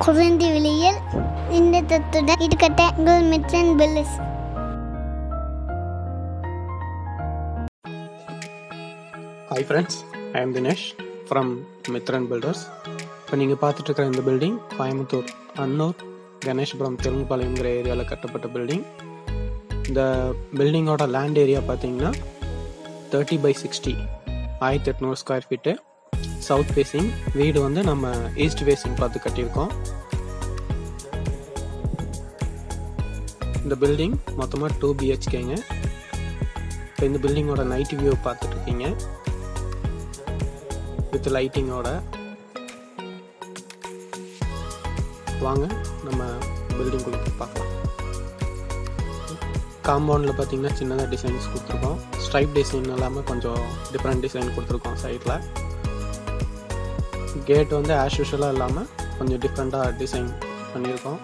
குறைந்த விலையில் இந்த தத்துடன் ஈடுகட்ட உங்கள் Mithran builders. Hi friends, I am Dinesh from Mithran Builders. இப்போ நீங்கள் பார்த்துட்டு இருக்கிற இந்த பில்டிங் கோயம்புத்தூர் அன்னூர் கணேஷ்புரம் தெலுங்குபாளையங்கிற ஏரியாவில் கட்டப்பட்ட பில்டிங். இந்த பில்டிங்கோட லேண்ட் ஏரியா பார்த்தீங்கன்னா 30/60 1800 ஸ்கொயர் ஃபீட்டு. சவுத் ஃபேஸிங் வீடு வந்து நம்ம ஈஸ்ட் ஃபேஸிங் பார்த்து கட்டியிருக்கோம். இந்த பில்டிங் மொத்தமாக 2 BHKங்க. இப்போ இந்த பில்டிங்கோட நைட் வியூ பார்த்துட்டு இருக்கீங்க வித் லைட்டிங்கோட. வாங்க நம்ம பில்டிங்குள்ள பார்க்கலாம். காம்பவுண்டில் பார்த்தீங்கன்னா சின்னதாக டிசைன்ஸ் கொடுத்துருக்கோம். ஸ்ட்ரைப் டிசைன் இல்லாமல் கொஞ்சம் டிஃப்ரெண்ட் டிசைன் கொடுத்துருக்கோம். சைடில் கேட் வந்து ஆஸ் யூஷுவலாக இல்லாமல் கொஞ்சம் டிஃப்ரெண்ட்டாக டிசைன் பண்ணியிருக்கோம்.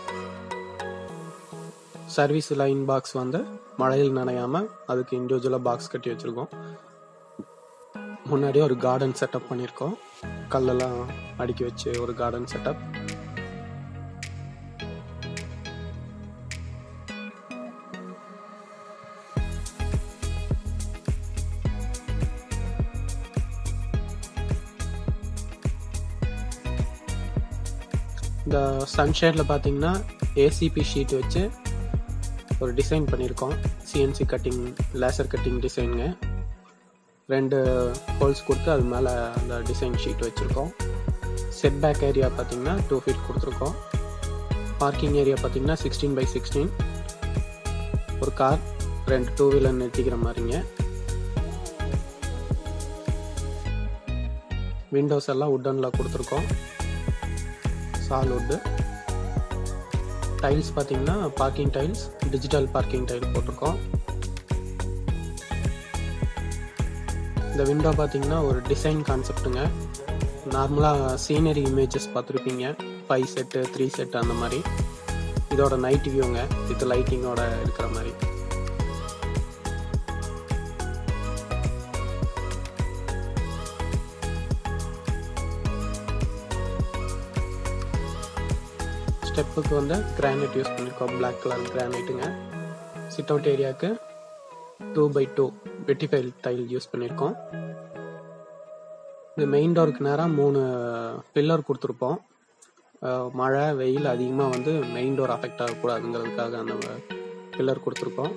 சர்வீஸ் லைன் பாக்ஸ் வந்து மழையில் நனையாமல் அதுக்கு இண்டிவிஜுவலாக பாக்ஸ் கட்டி வச்சுருக்கோம். முன்னாடியே ஒரு கார்டன் செட்டப் பண்ணியிருக்கோம். கல்லெல்லாம் அடுக்கி வச்சு ஒரு கார்டன் செட்டப். இந்த சன்ஷேடில் பார்த்தீங்கன்னா ஏசிபி ஷீட் வச்சு ஒரு டிசைன் பண்ணியிருக்கோம். சிஎன்சி கட்டிங், லேசர் கட்டிங் டிசைனுங்க. 2 ஹோல்ஸ் கொடுத்து அது மேலே அந்த டிசைன் ஷீட் வச்சுருக்கோம். செட் பேக் ஏரியா பார்த்தீங்கன்னா 2 feet கொடுத்துருக்கோம். பார்க்கிங் ஏரியா பார்த்தீங்கன்னா 16/16. ஒரு கார் 2 2 வீலர் நிறுத்திக்கிற மாதிரிங்க. விண்டோஸ் எல்லாம் வுட்டனில் கொடுத்துருக்கோம், சால்வுட்டு. டைல்ஸ் பார்த்தீங்கன்னா parking tiles, digital parking tile போட்டிருக்கோம். இந்த விண்டோ பார்த்தீங்கன்னா ஒரு டிசைன் கான்செப்ட்டுங்க. நார்மலாக சீனரி இமேஜஸ் பார்த்துருப்பீங்க, 5 செட்டு 3 செட்டு அந்த மாதிரி. இதோட நைட் வியூங்க வித் லைட்டிங்கோட இருக்கிற மாதிரி. ஸ்டெப்புக்கு வந்து கிரானைட் யூஸ் பண்ணியிருக்கோம், பிளாக் கலர் கிரானைட்டுங்க. சிட் அவுட் ஏரியாவுக்கு 2x2 வெட்டிஃபைல் டைல் யூஸ் பண்ணியிருக்கோம். இது மெயின் டோருக்கு நேராக 3 பில்லர் கொடுத்துருப்போம். மழை வெயில் அதிகமாக வந்து மெயின் டோர் அஃபெக்ட் ஆகக்கூடாதுங்கிறதுக்காக அந்த பில்லர் கொடுத்துருக்கோம்.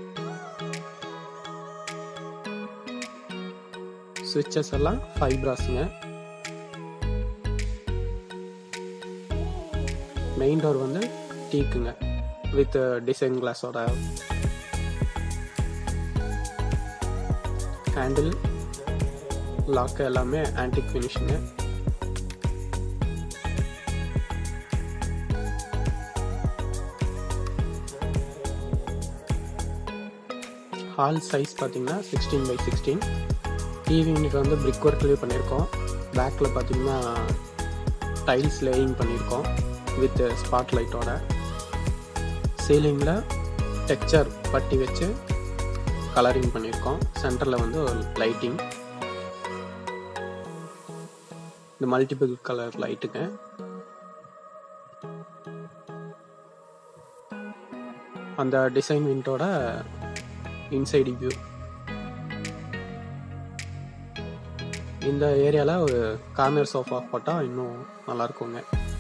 ஸ்விட்சஸ் எல்லாம் ஃபைப்ராஸுங்க. மெயின் டோர் வந்து டீக்குங்க வித் டிசைன் கிளாஸோட. ஹேண்டில், லாக் எல்லாமே ஆன்டிக் ஃபினிஷிங்க. ஹால் சைஸ் பார்த்தீங்கன்னா 16/16. டிவி யூனிட் வந்து பிரிக் ஒர்க்லேயே பண்ணியிருக்கோம். பேக்கில் பார்த்தீங்கன்னா டைல்ஸ் லேயிங் பண்ணியிருக்கோம் வித் ஸ்பாட் லைட்டோட. சீலிங்கில் டெக்ஸ்சர் பட்டி வச்சு கலரிங் பண்ணியிருக்கோம். சென்டரில் வந்து ஒரு லைட்டிங், இந்த மல்டிபிள் கலர் லைட்டுங்க. அந்த டிசைன் விண்டோட இன்சைடு வியூ. இந்த ஏரியாவில் ஒரு கார்னர் சோஃபா போட்டால் இன்னும் நல்லா இருக்குங்க.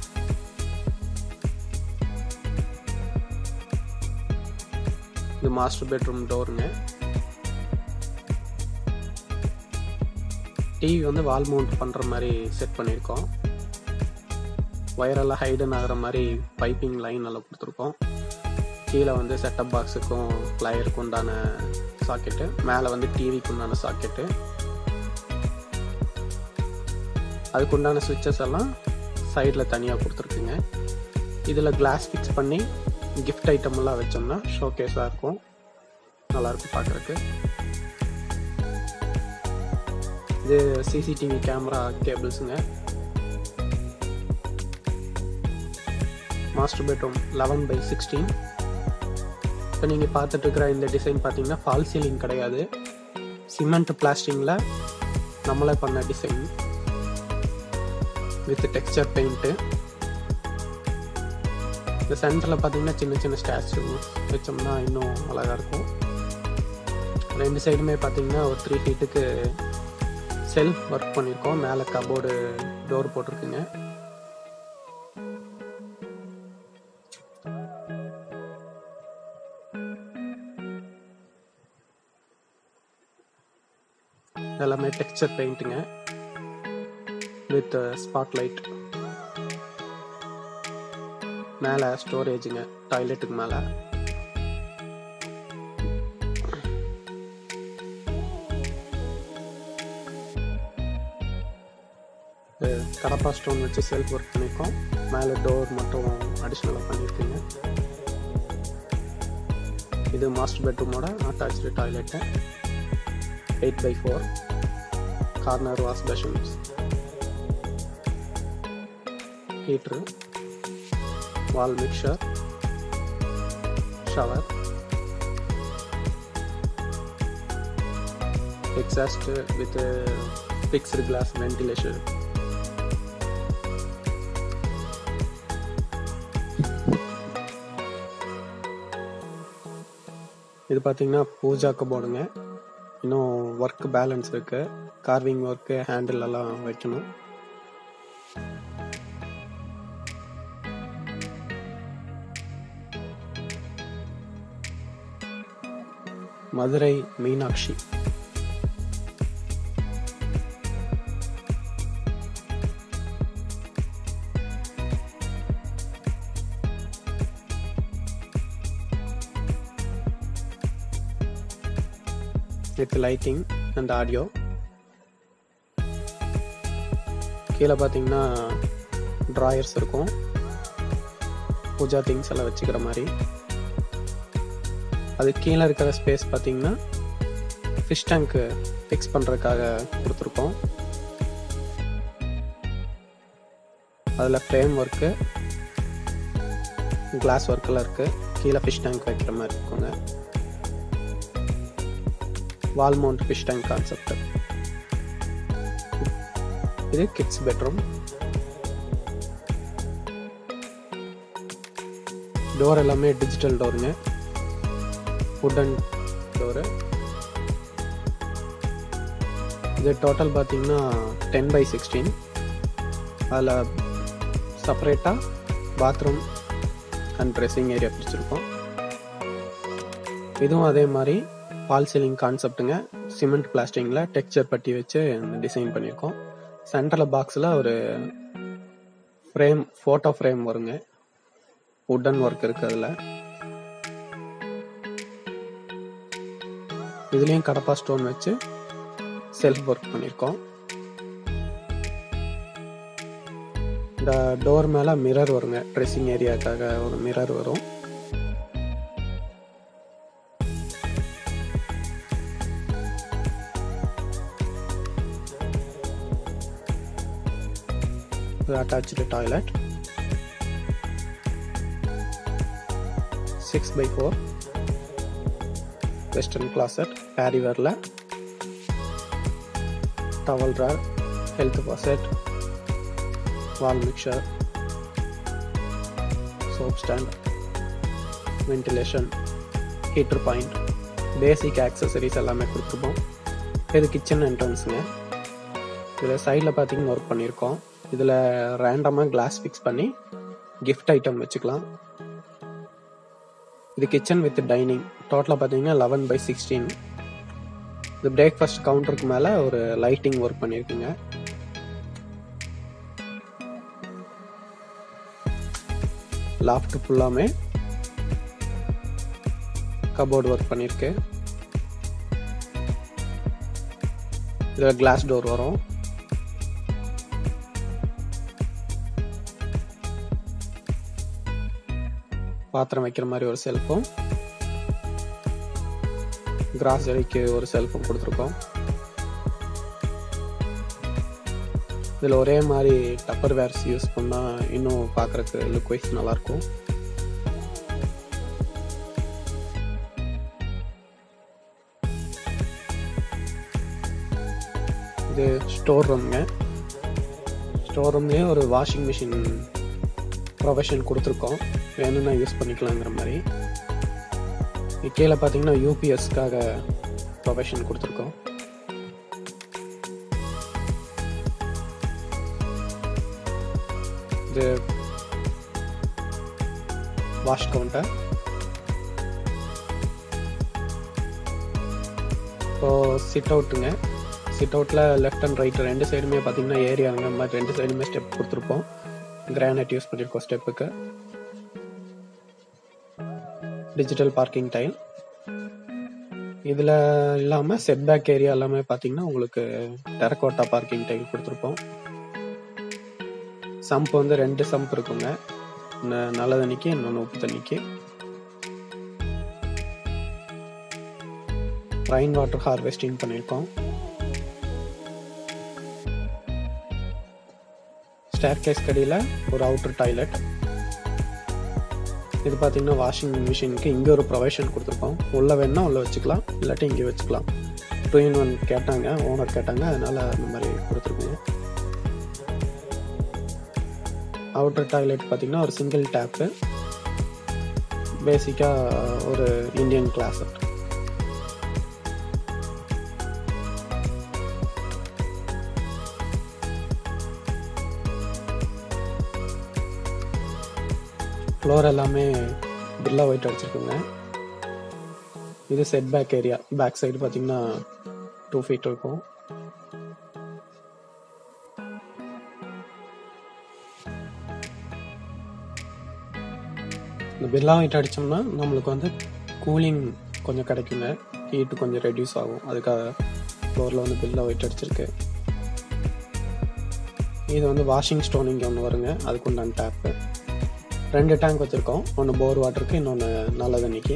இது மாஸ்டர் பெட்ரூம் டோருங்க. டிவி வந்து வால் மவுண்ட் பண்ணுற மாதிரி செட் பண்ணியிருக்கோம். ஒயரெல்லாம் ஹைடன் ஆகிற மாதிரி பைப்பிங் லைன் எல்லாம் கொடுத்துருக்கோம். கீழே வந்து செட்டப் பாக்ஸுக்கும் பிளேயருக்கும் உண்டான சாக்கெட்டு, மேலே வந்து டிவிக்கு உண்டான சாக்கெட்டு. அதுக்கு உண்டான சுவிட்சஸ் எல்லாம் சைடில் தனியாக கொடுத்துருக்குங்க. இதில் கிளாஸ் ஃபிக்ஸ் பண்ணி கிஃப்ட் ஐட்டம் எல்லாம் வச்சோம்னா ஷோகேஸாக இருக்கும், நல்லாயிருக்கும் பார்க்குறதுக்கு. இது சிசிடிவி கேமரா கேபிள்ஸுங்க. Master bedroom 11/16. இப்போ நீங்கள் பார்த்துட்டு இருக்கிற இந்த டிசைன் பார்த்தீங்கன்னா ஃபால் சீலிங் கிடையாது, சிமெண்ட் பிளாஸ்டிங்கில் நம்மளே பண்ண டிசைன் வித் டெக்ஸ்சர் பெயிண்ட்டு. இந்த சென்டரில் பார்த்தீங்கன்னா சின்ன சின்ன ஸ்டாச்சு வச்சோம்னா இன்னும் அழகாக இருக்கும். 2 சைடுமே பார்த்தீங்கன்னா ஒரு 3 ஃபீட்டுக்கு செல்ஃப் ஒர்க் பண்ணியிருக்கோம். மேலே கபோர்டு டோர் போட்டிருக்குங்க. எல்லாமே டெக்ஸ்சர் பெயிண்ட்டுங்க வித் ஸ்பாட்லைட். மேலே ஸ்டோரேஜுங்க டாய்லெட்டுக்கு மேலே. கடப்பா ஸ்டோன் வச்சு செல்ஃப் ஒர்க் பண்ணியிருக்கோம். மேலே டோர் மட்டும் அடிஷ்னலாக பண்ணியிருக்குங்க. இது மாஸ்டர் பெட்ரூமோட attach toilet. 8x4 corner wash basins, heater, wall mixer, shower, exhaust with fixed glass ventilation. இது பார்த்தீங்கன்னா பூஜா கபோர்டுங்க. இன்னும் ஒர்க் பேலன்ஸ் இருக்கு. கார்விங் ஒர்க்கு, ஹேண்டில் எல்லாம் வைக்கணும். Madurai Meenakshi. With lighting and audio. கீழே பார்த்தீங்கன்னா ட்ராயர்ஸ் இருக்கும், பூஜா திங்ஸ் எல்லாம் வச்சுக்கிற மாதிரி. அது கீழே இருக்கிற ஸ்பேஸ் பார்த்தீங்கன்னா ஃபிஷ் டேங்க்கு ஃபிக்ஸ் பண்ணுறதுக்காக கொடுத்துருக்கோம். அதில் ஃப்ரேம் ஒர்க்கு, கிளாஸ் ஒர்க்கெல்லாம் இருக்குது. கீழே ஃபிஷ் டேங்க் வைக்கிற மாதிரி இருக்குங்க. Wall mount fish tank concept. இது கிட்ஸ் பெட்ரூம். டோர் எல்லாமே டிஜிட்டல் டோருங்க, வுடன் டோரு. இது டோட்டல் பார்த்தீங்கன்னா 10x16. அதில் செப்பரேட்டாக பாத்ரூம் அண்ட் ட்ரெஸ்ஸிங் ஏரியா பிரிச்சிருக்கோம். இதுவும் அதே மாதிரி ஃபால் சீலிங் கான்செப்ட்டுங்க. சிமெண்ட் பிளாஸ்டிங்கில் டெக்ஸ்சர் பட்டி வச்சு டிசைன் பண்ணியிருக்கோம். சென்டரில் பாக்ஸில் ஒரு ஃப்ரேம், ஃபோட்டோ ஃப்ரேம் வருங்க. வுடன் ஒர்க் இருக்கு அதில். இதுலேயும் கடப்பா ஸ்டோன் வச்சு செல்ஃப் ஒர்க் பண்ணியிருக்கோம். இந்த டோர் மேலே மிரர் வருங்க. ட்ரெஸ்ஸிங் ஏரியாக்காக ஒரு மிரர் வரும். attached toilet, 6x4 western closet, parrywear, towel drawer, health faucet, wall mixer, soap stand, ventilation, heater point, basic accessories எல்லாமே கொடுத்துருப்போம். இது கிச்சன் என்ட்ரன்ஸுங்க. இதில் சைடில் பார்த்தீங்கன்னா ஒர்க் பண்ணியிருக்கோம். இதில் ரேண்டமாக கிளாஸ் ஃபிக்ஸ் பண்ணி கிஃப்ட் ஐட்டம் வச்சுக்கலாம். இது கிச்சன் வித் டைனிங். டோட்டலாக பார்த்தீங்கன்னா 11x16. இது பிரேக்ஃபாஸ்ட் கவுண்டருக்கு மேலே ஒரு லைட்டிங் ஒர்க் பண்ணியிருக்குங்க. லாஃப்ட் ஃபுல்லாமே கபோர்டு ஒர்க் பண்ணியிருக்கு. இதில் கிளாஸ் டோர் வரும். பாத்திரம் வைக்கிற மாதிரி ஒரு செல்ஃபும், கிராசரிக்கு ஒரு செல்ஃபும் கொடுத்துருக்கோம். இதில் ஒரே மாதிரி டப்பர் வேர்ஸ் யூஸ் பண்ணால் இன்னும் பார்க்குறதுக்கு லுக் வைஸ் நல்லாயிருக்கும். இது ஸ்டோர் ரூம்ங்க. ஸ்டோர் ரூம்லேயே ஒரு வாஷிங் மிஷின் ப்ரொவிஷன் கொடுத்துருக்கோம், வேணும்னா யூஸ் பண்ணிக்கலாங்கிற மாதிரி. கீழே பார்த்தீங்கன்னா யூபிஎஸ்க்காக ப்ரொவிஷன் கொடுத்துருக்கோம். இது வாஷ் கவுண்டர். இப்போ சிட் அவுட்டுங்க. சிட் அவுட்டில் லெஃப்ட் அண்ட் ரைட் ரெண்டு சைடுமே பார்த்தீங்கன்னா ஏரியாங்க மாதிரி ரெண்டு சைடுமே ஸ்டெப் கொடுத்துருப்போம். கிரானைட் யூஸ் பண்ணியிருக்கோம் ஸ்டெப்புக்கு. Digital parking tile. இதில் இல்லாமல் செட்பேக் ஏரியா எல்லாமே பார்த்தீங்கன்னா உங்களுக்கு டெரகோட்டா பார்க்கிங் டைல் கொடுத்துருப்போம். சம்ப் வந்து 2 சம்ப் இருக்குங்க, நல்ல தண்ணிக்கு இன்னொன்று உப்பு தண்ணிக்கு. ரெயின் வாட்டர் ஹார்வெஸ்டிங் பண்ணியிருக்கோம். ஸ்டேர்கேஸ் கடியில் ஒரு அவுட்டர் டாய்லெட். இது பார்த்தீங்கன்னா வாஷிங் மிஷினுக்கு இங்கே ஒரு ப்ரொவிஷன் கொடுத்துருக்கோம். உள்ளே வேணுன்னா உள்ளே வச்சுக்கலாம், இல்லாட்டி இங்கே வச்சுக்கலாம். 2-in-1 கேட்டாங்க, ஓனர் கேட்டாங்க, அதனால் அந்த மாதிரி கொடுத்துருக்கோங்க. அவுட்டர் டாய்லெட் பார்த்தீங்கன்னா ஒரு சிங்கிள் டேப்பு, பேசிக்காக ஒரு இந்தியன் கிளாஸட். ஃப்ளோர் எல்லாமே பில்லா ஒயிட் அடிச்சிருக்குங்க. இது setback area. Back side பார்த்தீங்கன்னா 2 feet இருக்கும். இந்த பில்லா ஒயிட் அடித்தோம்னா நம்மளுக்கு வந்து கூலிங் கொஞ்சம் கிடைக்குங்க, ஹீட்டு கொஞ்சம் ரெடியூஸ் ஆகும். அதுக்காக ஃப்ளோரில் வந்து பில்லா ஒயிட் அடிச்சிருக்கு. இது வந்து வாஷிங் ஸ்டோன் இங்கே ஒன்று வருங்க, அதுக்கு உண்டான டேப்பு. 2 டேங்க் வச்சுருக்கோம், ஒன்று போர் வாட்டருக்கு, இன்னொன்று நல்ல தண்ணிக்கு.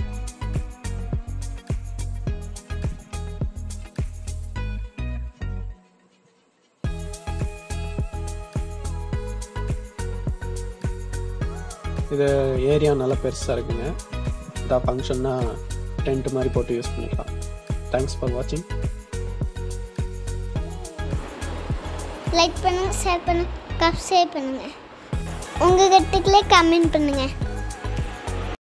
இது ஏரியா நல்லா பெருசாக இருக்குங்க. இதாக ஃபங்க்ஷன்னா டென்ட் மாதிரி போட்டு யூஸ் பண்ணிக்கலாம். தேங்க்ஸ் ஃபார் வாட்சிங். லைக் பண்ணுங்கள், ஷேர் பண்ணுங்கள், சப்ஸ்கிரைப் பண்ணுங்கள். உங்கள் கருத்துக்களை கமெண்ட் பண்ணுங்கள்.